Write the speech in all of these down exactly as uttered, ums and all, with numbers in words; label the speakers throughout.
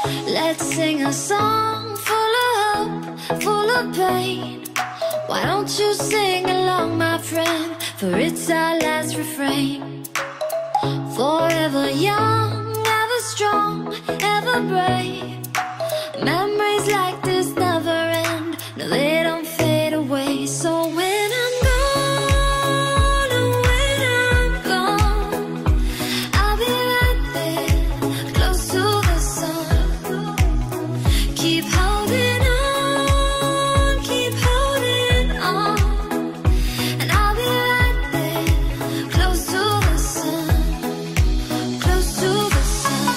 Speaker 1: Let's sing a song full of hope, full of pain. Why don't you sing along, my friend, for it's our last refrain. Forever young, ever strong, ever brave. Memories like this never end, no they don't fade away. So when I'm gone, oh when I'm gone, I'll be right there, close to the sun. Keep holding on, keep holding on, and I'll be right there, close to the sun, close to the sun.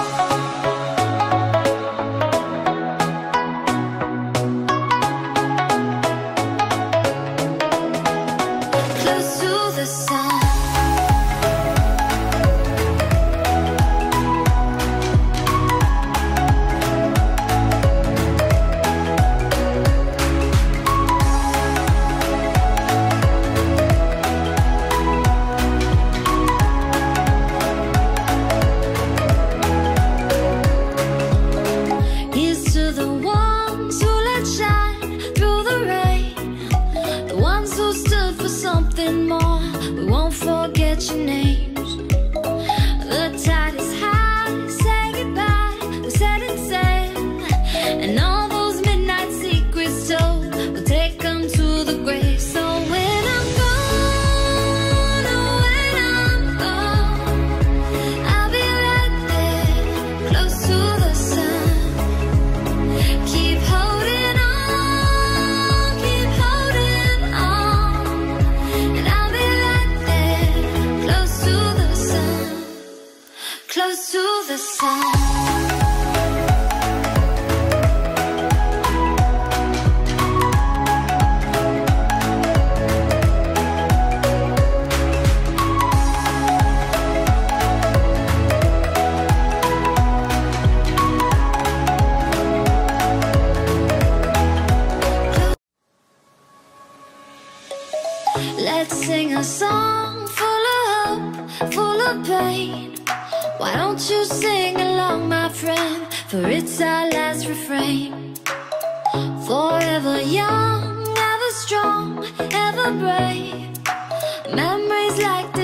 Speaker 1: Close to the sun. Here's to the ones who let shine through the rain, the ones who stood for something more. We won't forget your names. The tide is high, say goodbye, we set it sail, and all those midnight secrets told, we'll take them to the grave. So when I'm gone, oh when I'm gone, I'll be right there, close to the sun. Keep holding on, keep holding on, and I'll be right there, close to the sun, close to the sun. Let's sing a song full of hope, full of pain. Why don't you sing along, my friend, for it's our last refrain. Forever young, ever strong, ever brave. Memories like